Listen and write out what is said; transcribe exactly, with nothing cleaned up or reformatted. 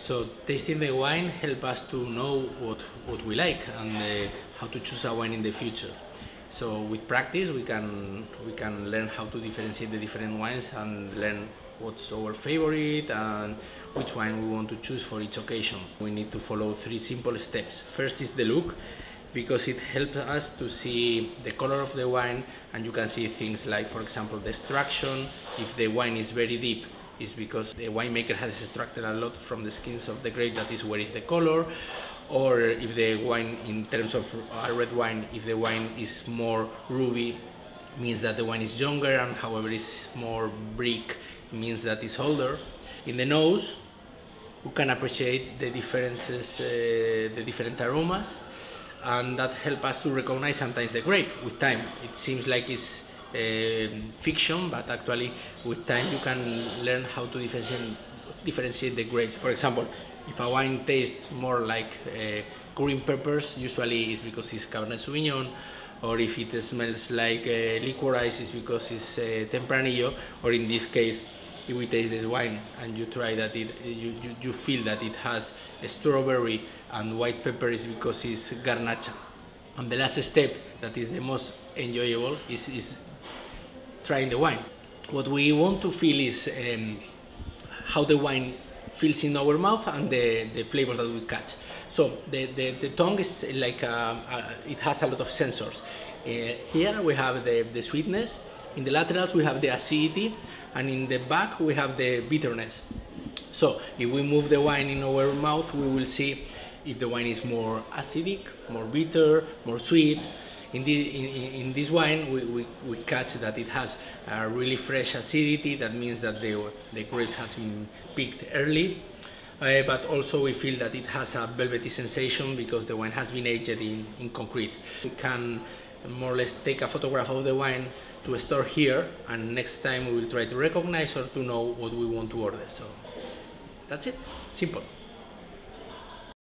So tasting the wine helps us to know what, what we like and uh, how to choose a wine in the future. So with practice we can, we can learn how to differentiate the different wines and learn what's our favorite and which wine we want to choose for each occasion. We need to follow three simple steps. First is the look, because it helps us to see the color of the wine, and you can see things like, for example, the extraction. If the wine is very deep, it's because the winemaker has extracted a lot from the skins of the grape, that is where is the color. Or if the wine, in terms of a red wine, if the wine is more ruby, means that the wine is younger, and however is more brick, means that it's older. In the nose, we can appreciate the differences, uh, the different aromas, and that helps us to recognize sometimes the grape with time. It seems like it's uh, fiction, but actually with time you can learn how to differentiate, differentiate the grapes. For example, if a wine tastes more like uh, green peppers, usually it's because it's Cabernet Sauvignon, or if it smells like uh, liquorice, it's because it's uh, Tempranillo, or in this case, if we taste this wine and you try that it, you, you, you feel that it has a strawberry and white pepper, is because it's Garnacha. And the last step, that is the most enjoyable, is, is trying the wine. What we want to feel is um, how the wine feels in our mouth and the, the flavors that we catch. So the, the, the tongue is like, a, a, it has a lot of sensors. Uh, here we have the, the sweetness, in the laterals we have the acidity, and in the back we have the bitterness. So if we move the wine in our mouth, we will see if the wine is more acidic, more bitter, more sweet. In, the, in, in this wine, we, we, we catch that it has a really fresh acidity. That means that the, the grapes has been picked early. Uh, but also we feel that it has a velvety sensation because the wine has been aged in, in concrete. We can more or less take a photograph of the wine to store here, and next time we will try to recognize or to know what we want to order. So that's it, simple.